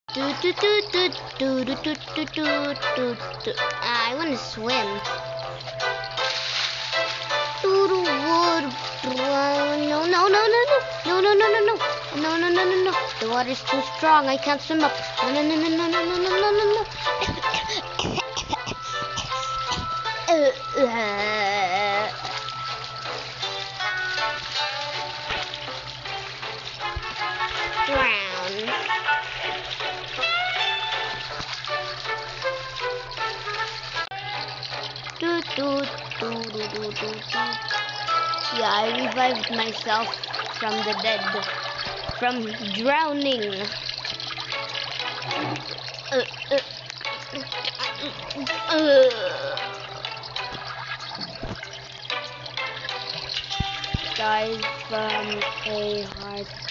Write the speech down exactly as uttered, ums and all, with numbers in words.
Do do do do do do do do do do do. I want to swim. Do do wood. No no no no no no no no no no no no no no no. The water's too strong. I can't swim up. No no no no no no no no no no. Uh, uh. Drown. Do, do, do, do, do, do, do. Yeah, I revived myself from the dead, from drowning. Uh, uh, uh. Guys, from a hard